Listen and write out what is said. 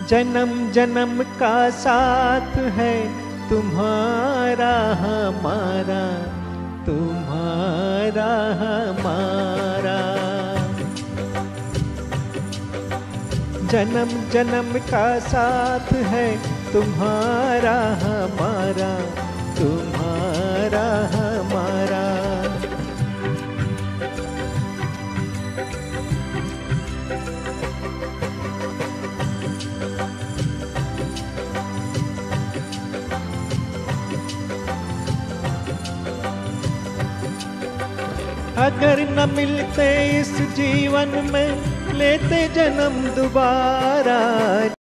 जन्म जन्म का साथ है तुम्हारा हमारा, तुम्हारा हमारा। जन्म जन्म का साथ है तुम्हारा हमारा, तुम्हारा हमारा। अगर न मिलते इस जीवन में, लेते जन्म दोबारा।